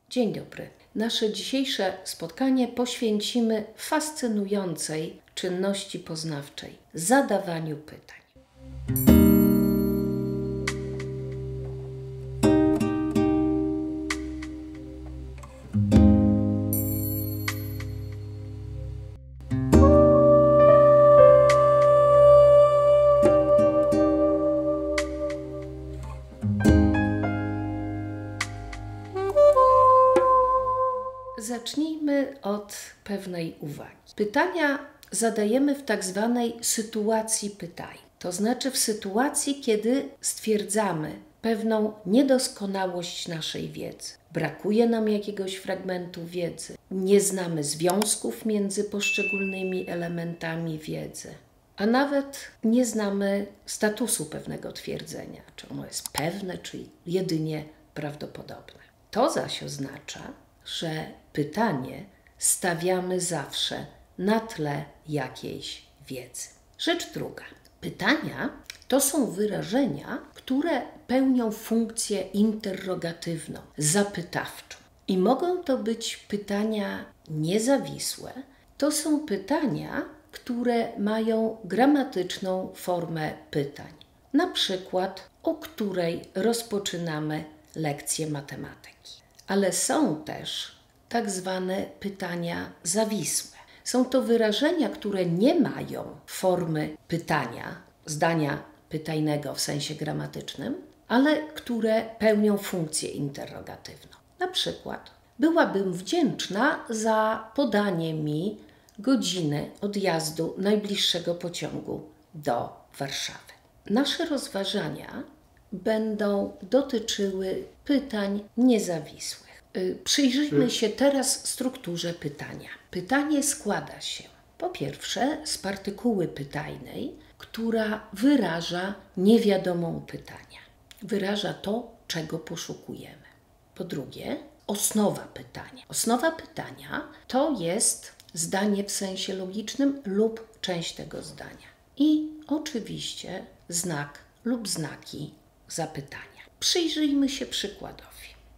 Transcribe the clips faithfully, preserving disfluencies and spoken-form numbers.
Dzień dobry. Nasze dzisiejsze spotkanie poświęcimy fascynującej czynności poznawczej, zadawaniu pytań. Zacznijmy od pewnej uwagi. Pytania zadajemy w tak zwanej sytuacji pytań. To znaczy w sytuacji, kiedy stwierdzamy pewną niedoskonałość naszej wiedzy. Brakuje nam jakiegoś fragmentu wiedzy. Nie znamy związków między poszczególnymi elementami wiedzy. A nawet nie znamy statusu pewnego twierdzenia. Czy ono jest pewne, czy jedynie prawdopodobne. To zaś oznacza, że pytanie stawiamy zawsze na tle jakiejś wiedzy. Rzecz druga. Pytania to są wyrażenia, które pełnią funkcję interrogatywną, zapytawczą. I mogą to być pytania niezawisłe. To są pytania, które mają gramatyczną formę pytań. Na przykład, o której rozpoczynamy lekcję matematyki. Ale są też tak zwane pytania zawisłe. Są to wyrażenia, które nie mają formy pytania, zdania pytajnego w sensie gramatycznym, ale które pełnią funkcję interrogatywną. Na przykład, byłabym wdzięczna za podanie mi godziny odjazdu najbliższego pociągu do Warszawy. Nasze rozważania będą dotyczyły pytań niezawisłych. Przyjrzyjmy się teraz strukturze pytania. Pytanie składa się po pierwsze z partykuły pytajnej, która wyraża niewiadomą pytania. Wyraża to, czego poszukujemy. Po drugie, osnowa pytania. Osnowa pytania to jest zdanie w sensie logicznym lub część tego zdania. I oczywiście znak lub znaki zapytania. Przyjrzyjmy się przykładowi.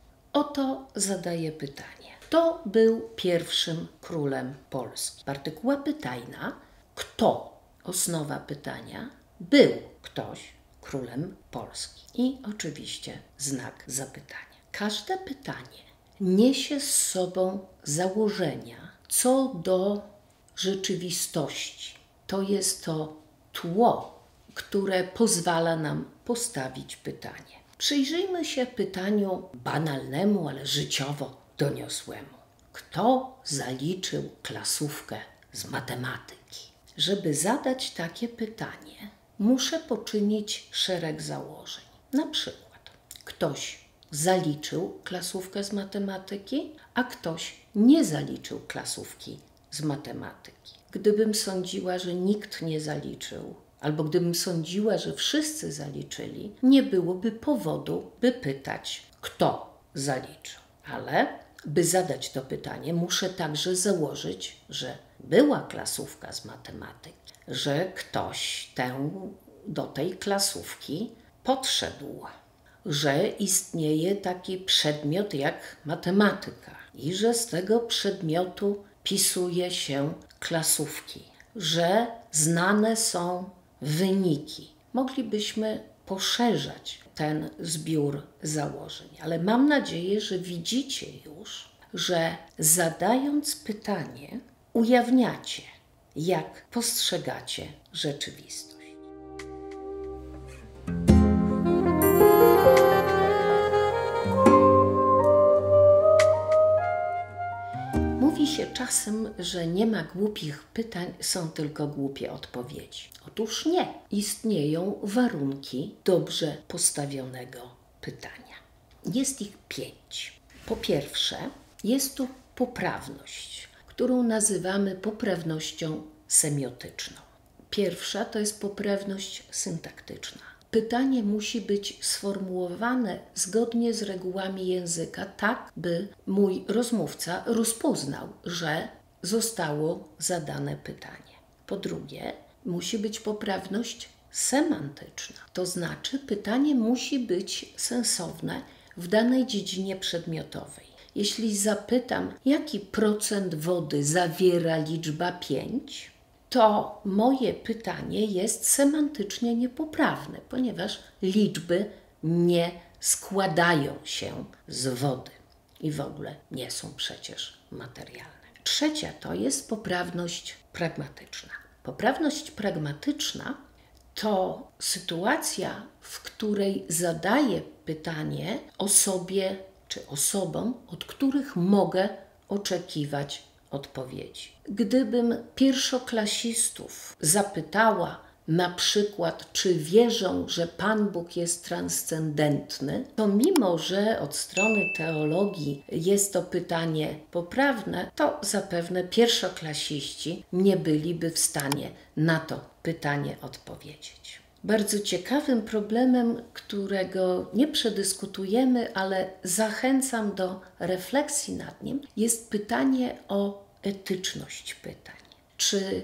Oto zadaję pytanie. Kto był pierwszym królem Polski? Partykuła pytajna. Kto? Osnowa pytania. Był ktoś królem Polski. I oczywiście znak zapytania. Każde pytanie niesie z sobą założenia co do rzeczywistości. To jest to tło, które pozwala nam postawić pytanie. Przyjrzyjmy się pytaniu banalnemu, ale życiowo doniosłemu. Kto zaliczył klasówkę z matematyki? Żeby zadać takie pytanie, muszę poczynić szereg założeń. Na przykład, ktoś zaliczył klasówkę z matematyki, a ktoś nie zaliczył klasówki z matematyki. Gdybym sądziła, że nikt nie zaliczył, albo gdybym sądziła, że wszyscy zaliczyli, nie byłoby powodu, by pytać, kto zaliczył. Ale by zadać to pytanie, muszę także założyć, że była klasówka z matematyki, że ktoś tę, do tej klasówki podszedł, że istnieje taki przedmiot jak matematyka i że z tego przedmiotu pisuje się klasówki, że znane są wyniki. Moglibyśmy poszerzać ten zbiór założeń, ale mam nadzieję, że widzicie już, że zadając pytanie, ujawniacie, jak postrzegacie rzeczywistość. Mówi się czasem, że nie ma głupich pytań, są tylko głupie odpowiedzi. Otóż nie. Istnieją warunki dobrze postawionego pytania. Jest ich pięć. Po pierwsze, jest tu poprawność, którą nazywamy poprawnością semiotyczną. Pierwsza to jest poprawność syntaktyczna. Pytanie musi być sformułowane zgodnie z regułami języka, tak by mój rozmówca rozpoznał, że zostało zadane pytanie. Po drugie, musi być poprawność semantyczna, to znaczy pytanie musi być sensowne w danej dziedzinie przedmiotowej. Jeśli zapytam, jaki procent wody zawiera liczba pięć, to moje pytanie jest semantycznie niepoprawne, ponieważ liczby nie składają się z wody i w ogóle nie są przecież materialne. Trzecia to jest poprawność pragmatyczna. Poprawność pragmatyczna to sytuacja, w której zadaję pytanie osobie czy osobom, od których mogę oczekiwać odpowiedzi. Gdybym pierwszoklasistów zapytała na przykład, czy wierzą, że Pan Bóg jest transcendentny, to mimo, że od strony teologii jest to pytanie poprawne, to zapewne pierwszoklasiści nie byliby w stanie na to pytanie odpowiedzieć. Bardzo ciekawym problemem, którego nie przedyskutujemy, ale zachęcam do refleksji nad nim, jest pytanie o etyczność pytań. Czy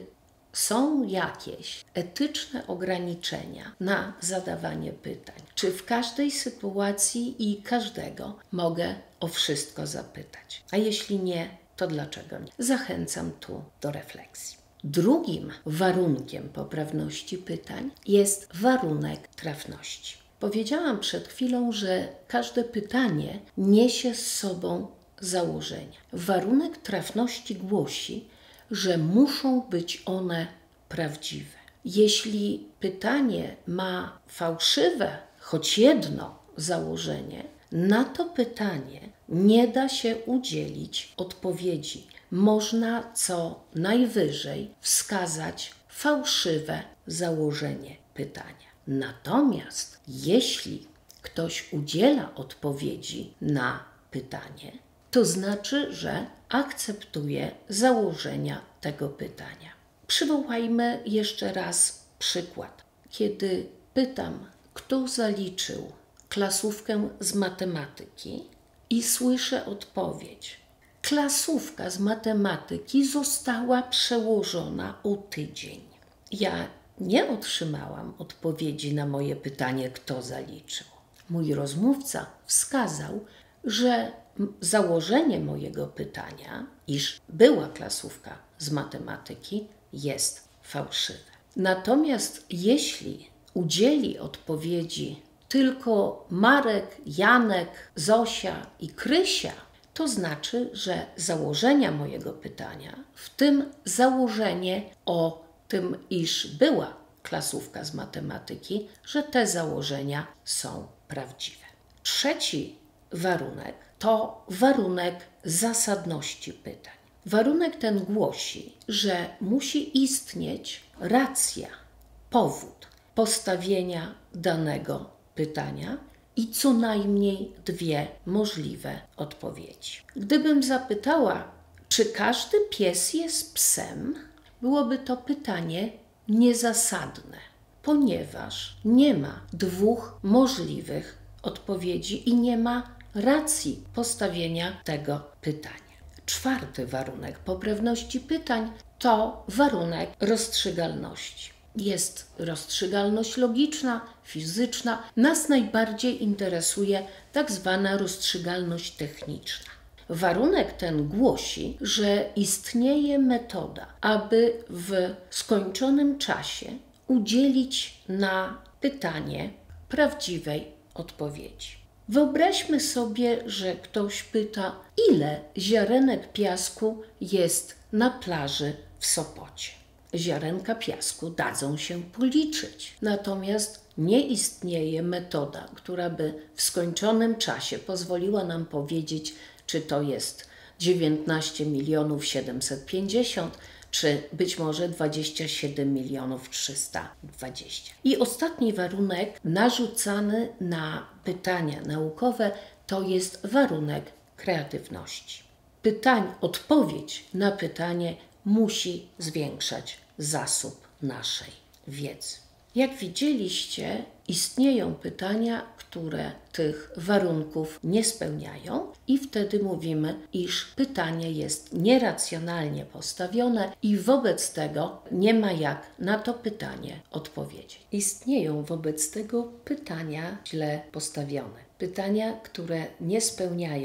są jakieś etyczne ograniczenia na zadawanie pytań? Czy w każdej sytuacji i każdego mogę o wszystko zapytać? A jeśli nie, to dlaczego nie? Zachęcam tu do refleksji. Drugim warunkiem poprawności pytań jest warunek trafności. Powiedziałam przed chwilą, że każde pytanie niesie z sobą założenia. Warunek trafności głosi, że muszą być one prawdziwe. Jeśli pytanie ma fałszywe, choć jedno założenie, na to pytanie nie da się udzielić odpowiedzi. Można co najwyżej wskazać fałszywe założenie pytania. Natomiast jeśli ktoś udziela odpowiedzi na pytanie, to znaczy, że akceptuje założenia tego pytania. Przywołajmy jeszcze raz przykład. Kiedy pytam, kto zaliczył klasówkę z matematyki i słyszę odpowiedź: klasówka z matematyki została przełożona o tydzień. Ja nie otrzymałam odpowiedzi na moje pytanie, kto zaliczył. Mój rozmówca wskazał, że założenie mojego pytania, iż była klasówka z matematyki, jest fałszywe. Natomiast jeśli udzieli odpowiedzi tylko Marek, Janek, Zosia i Krysia, to znaczy, że założenia mojego pytania, w tym założenie o tym, iż była klasówka z matematyki, że te założenia są prawdziwe. Trzeci warunek to warunek zasadności pytań. Warunek ten głosi, że musi istnieć racja, powód postawienia danego pytania i co najmniej dwie możliwe odpowiedzi. Gdybym zapytała, czy każdy pies jest psem, byłoby to pytanie niezasadne, ponieważ nie ma dwóch możliwych odpowiedzi i nie ma racji postawienia tego pytania. Czwarty warunek poprawności pytań to warunek rozstrzygalności. Jest rozstrzygalność logiczna, fizyczna. Nas najbardziej interesuje tak zwana rozstrzygalność techniczna. Warunek ten głosi, że istnieje metoda, aby w skończonym czasie udzielić na pytanie prawdziwej odpowiedzi. Wyobraźmy sobie, że ktoś pyta, ile ziarenek piasku jest na plaży w Sopocie. Ziarenka piasku dadzą się policzyć. Natomiast nie istnieje metoda, która by w skończonym czasie pozwoliła nam powiedzieć, czy to jest dziewiętnaście milionów siedemset pięćdziesiąt, czy być może dwadzieścia siedem milionów trzysta dwadzieścia. I ostatni warunek narzucany na pytania naukowe to jest warunek kreatywności. Pytań, odpowiedź na pytanie musi zwiększać zasób naszej wiedzy. Jak widzieliście, istnieją pytania, które tych warunków nie spełniają i wtedy mówimy, iż pytanie jest nieracjonalnie postawione i wobec tego nie ma jak na to pytanie odpowiedzieć. Istnieją wobec tego pytania źle postawione. Pytania, które nie spełniają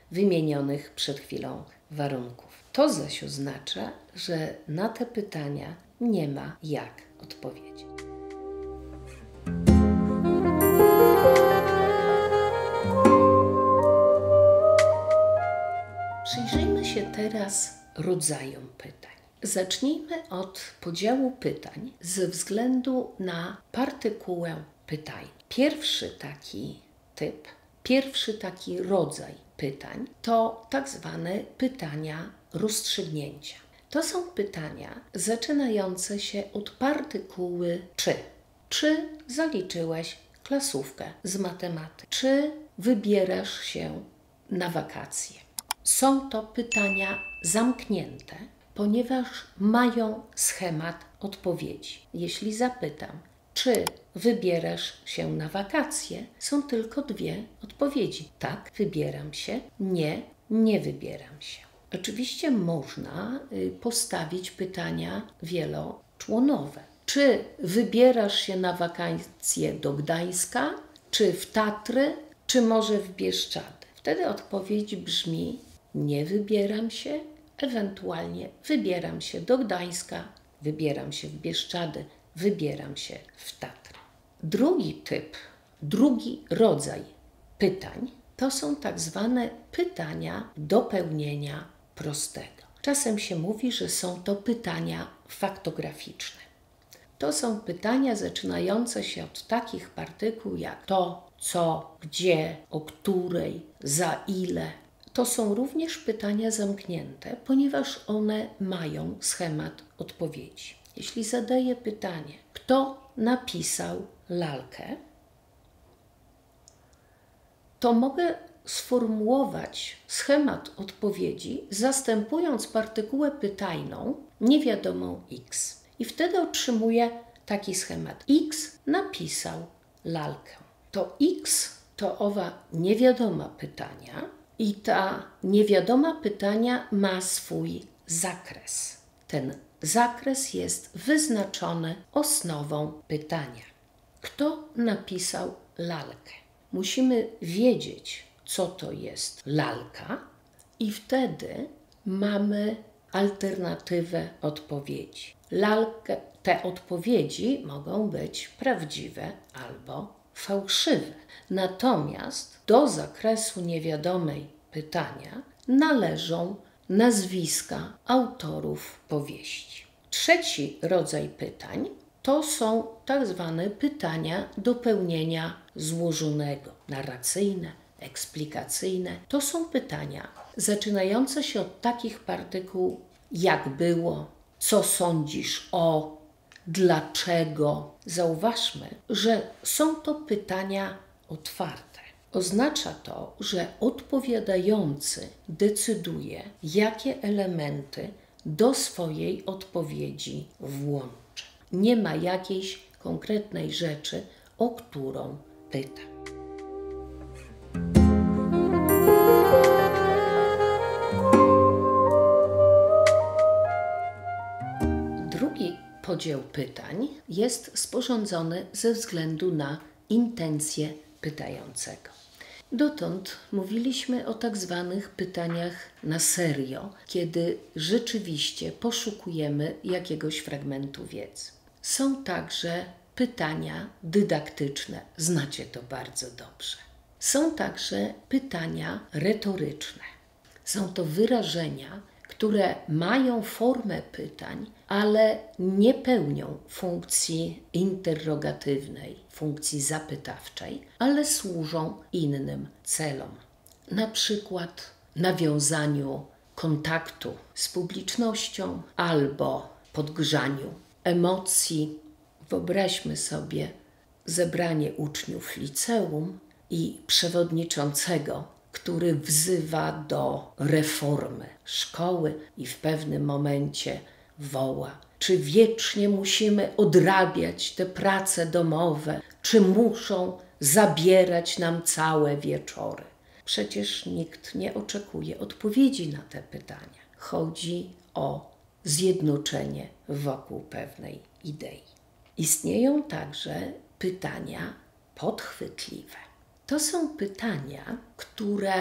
wymienionych przed chwilą warunków. To zaś oznacza, że na te pytania nie ma jak odpowiedzieć. Przyjrzyjmy się teraz rodzajom pytań. Zacznijmy od podziału pytań ze względu na partykułę pytań. Pierwszy taki typ, pierwszy taki rodzaj pytań to tak zwane pytania rozstrzygnięcia. To są pytania zaczynające się od partykuły czy. Czy zaliczyłeś klasówkę z matematyki? Czy wybierasz się na wakacje? Są to pytania zamknięte, ponieważ mają schemat odpowiedzi. Jeśli zapytam, czy wybierasz się na wakacje, są tylko dwie odpowiedzi. Tak, wybieram się. Nie, nie wybieram się. Oczywiście można postawić pytania wieloczłonowe. Czy wybierasz się na wakacje do Gdańska, czy w Tatry, czy może w Bieszczady? Wtedy odpowiedź brzmi: nie wybieram się, ewentualnie wybieram się do Gdańska, wybieram się w Bieszczady, wybieram się w Tatry. Drugi typ, drugi rodzaj pytań to są tak zwane pytania dopełnienia prostego. Czasem się mówi, że są to pytania faktograficzne. To są pytania zaczynające się od takich partykuł jak to, co, gdzie, o której, za ile. To są również pytania zamknięte, ponieważ one mają schemat odpowiedzi. Jeśli zadaję pytanie, kto napisał lalkę, to mogę sformułować schemat odpowiedzi, zastępując partykułę pytajną niewiadomą x. I wtedy otrzymuję taki schemat. X napisał lalkę. To x to owa niewiadoma pytania i ta niewiadoma pytania ma swój zakres. Ten zakres jest wyznaczony osnową pytania. Kto napisał lalkę? Musimy wiedzieć, co to jest lalka i wtedy mamy alternatywę odpowiedzi. Lalkę, te odpowiedzi mogą być prawdziwe albo fałszywe. Natomiast do zakresu niewiadomej pytania należą nazwiska autorów powieści. Trzeci rodzaj pytań to są tak zwane pytania dopełnienia złożonego, narracyjne, eksplikacyjne. To są pytania zaczynające się od takich partykuł jak było, co sądzisz o, dlaczego. Zauważmy, że są to pytania otwarte. Oznacza to, że odpowiadający decyduje, jakie elementy do swojej odpowiedzi włączy. Nie ma jakiejś konkretnej rzeczy, o którą pyta. Drugi podział pytań jest sporządzony ze względu na intencje pytającego. Dotąd mówiliśmy o tak zwanych pytaniach na serio, kiedy rzeczywiście poszukujemy jakiegoś fragmentu wiedzy. Są także pytania dydaktyczne, znacie to bardzo dobrze. Są także pytania retoryczne. Są to wyrażenia, które mają formę pytań, ale nie pełnią funkcji interrogatywnej, funkcji zapytawczej, ale służą innym celom. Na przykład nawiązaniu kontaktu z publicznością albo podgrzaniu emocji. Wyobraźmy sobie zebranie uczniów liceum i przewodniczącego, który wzywa do reformy szkoły i w pewnym momencie woła: czy wiecznie musimy odrabiać te prace domowe, czy muszą zabierać nam całe wieczory? Przecież nikt nie oczekuje odpowiedzi na te pytania. Chodzi o zjednoczenie wokół pewnej idei. Istnieją także pytania podchwytliwe. To są pytania, które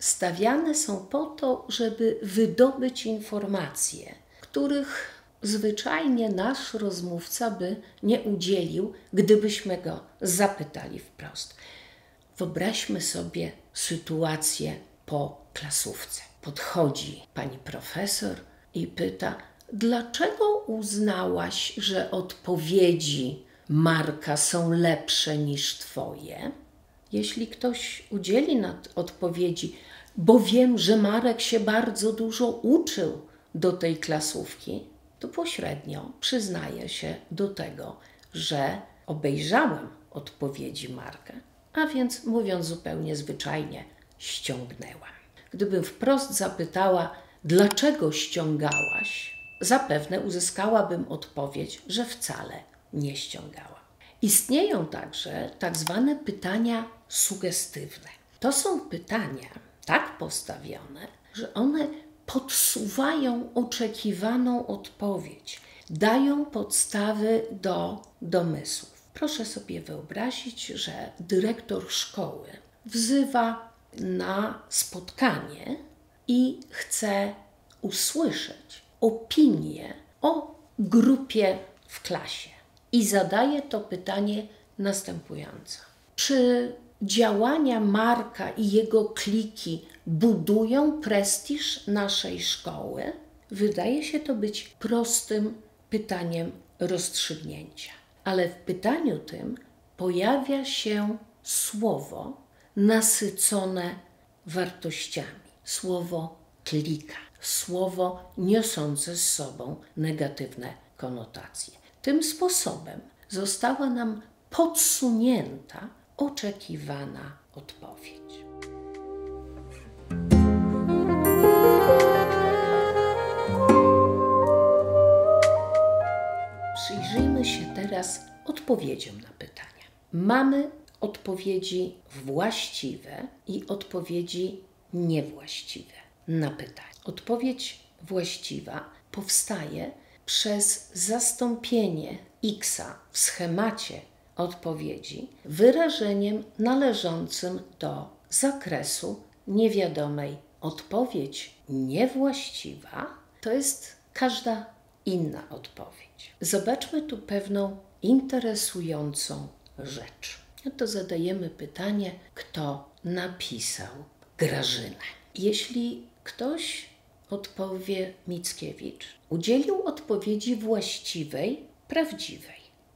stawiane są po to, żeby wydobyć informacje, których zwyczajnie nasz rozmówca by nie udzielił, gdybyśmy go zapytali wprost. Wyobraźmy sobie sytuację po klasówce. Podchodzi pani profesor i pyta: dlaczego uznałaś, że odpowiedzi Marka są lepsze niż twoje? Jeśli ktoś udzieli na odpowiedzi: bo wiem, że Marek się bardzo dużo uczył do tej klasówki, to pośrednio przyznaje się do tego, że obejrzałem odpowiedzi Marka, a więc, mówiąc zupełnie zwyczajnie, ściągnęłam. Gdybym wprost zapytała: dlaczego ściągałaś, zapewne uzyskałabym odpowiedź, że wcale nie ściągałam. Istnieją także tak zwane pytania sugestywne. To są pytania tak postawione, że one podsuwają oczekiwaną odpowiedź, dają podstawy do domysłów. Proszę sobie wyobrazić, że dyrektor szkoły wzywa na spotkanie i chce usłyszeć opinię o grupie w klasie. I zadaje to pytanie następująco: czy działania Marka i jego kliki budują prestiż naszej szkoły? Wydaje się to być prostym pytaniem rozstrzygnięcia. Ale w pytaniu tym pojawia się słowo nasycone wartościami, słowo klika, słowo niosące z sobą negatywne konotacje. Tym sposobem została nam podsunięta oczekiwana odpowiedź. Przyjrzyjmy się teraz odpowiedziom na pytania. Mamy odpowiedzi właściwe i odpowiedzi niewłaściwe na pytanie. Odpowiedź właściwa powstaje przez zastąpienie xa w schemacie odpowiedzi wyrażeniem należącym do zakresu niewiadomej. Odpowiedź niewłaściwa to jest każda inna odpowiedź. Zobaczmy tu pewną interesującą rzecz. No to zadajemy pytanie, kto napisał Grażynę. Jeśli ktoś odpowie Mickiewicz, udzielił odpowiedzi właściwej, prawdziwej.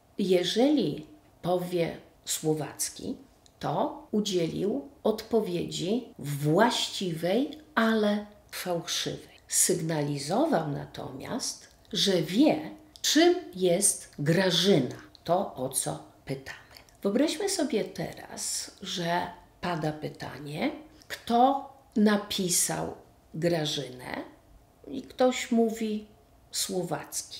Jeżeli powie Słowacki, to udzielił odpowiedzi właściwej, ale fałszywej. Sygnalizował natomiast, że wie, czym jest Grażyna, to o co pytamy. Wyobraźmy sobie teraz, że pada pytanie, kto napisał Grażynę, i ktoś mówi Słowacki.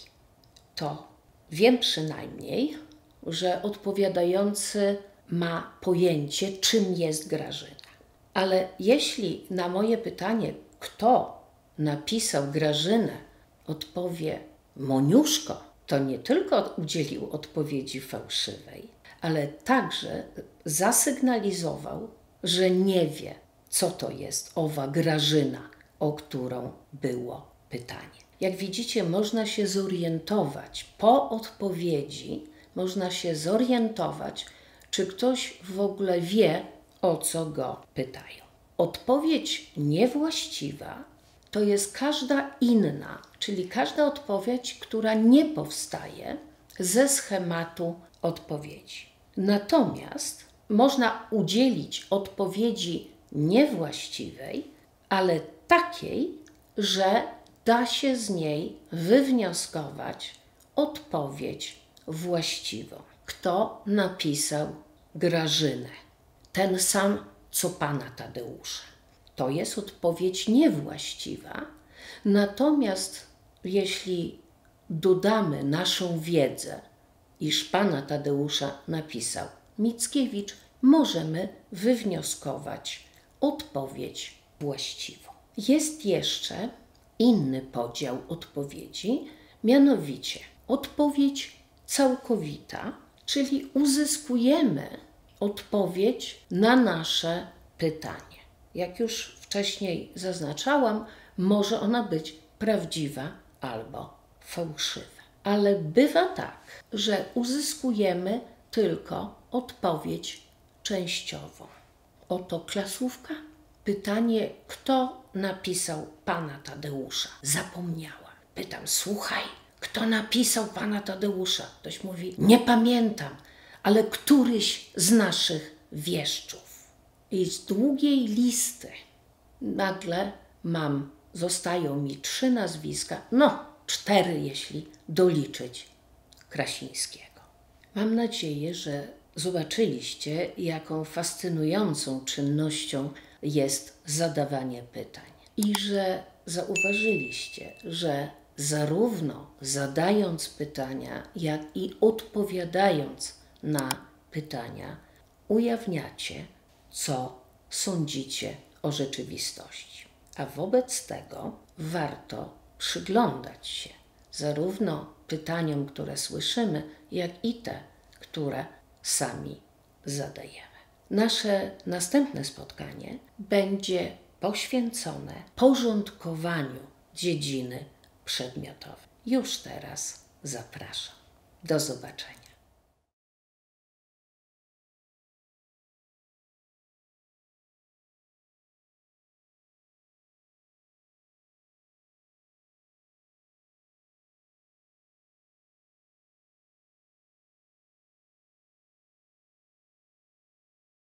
To wiem przynajmniej, że odpowiadający ma pojęcie, czym jest Grażyna. Ale jeśli na moje pytanie, kto napisał Grażynę, odpowie Moniuszko, to nie tylko udzielił odpowiedzi fałszywej, ale także zasygnalizował, że nie wie, co to jest owa Grażyna, o którą było pytanie. Jak widzicie, można się zorientować po odpowiedzi, można się zorientować, czy ktoś w ogóle wie, o co go pytają. Odpowiedź niewłaściwa to jest każda inna, czyli każda odpowiedź, która nie powstaje ze schematu odpowiedzi. Natomiast można udzielić odpowiedzi niewłaściwej, ale takiej, że da się z niej wywnioskować odpowiedź właściwą. Kto napisał Grażynę? Ten sam, co pana Tadeusza. To jest odpowiedź niewłaściwa. Natomiast jeśli dodamy naszą wiedzę, iż pana Tadeusza napisał Mickiewicz, możemy wywnioskować odpowiedź właściwą. Jest jeszcze inny podział odpowiedzi, mianowicie odpowiedź całkowita, czyli uzyskujemy odpowiedź na nasze pytanie. jak już wcześniej zaznaczałam, może ona być prawdziwa albo fałszywa. Ale bywa tak, że uzyskujemy tylko odpowiedź częściową. Oto klasówka. Pytanie, kto napisał pana Tadeusza? Zapomniałam. Pytam, słuchaj, kto napisał pana Tadeusza? Ktoś mówi, nie pamiętam, ale któryś z naszych wieszczów. I z długiej listy nagle mam, zostają mi trzy nazwiska, no cztery, jeśli doliczyć Krasińskiego. Mam nadzieję, że zobaczyliście, jaką fascynującą czynnością jest zadawanie pytań i że zauważyliście, że zarówno zadając pytania, jak i odpowiadając na pytania, ujawniacie, co sądzicie o rzeczywistości. A wobec tego warto przyglądać się zarówno pytaniom, które słyszymy, jak i te, które sami zadajemy. Nasze następne spotkanie będzie poświęcone porządkowaniu dziedziny przedmiotowej. Już teraz zapraszam. Do zobaczenia.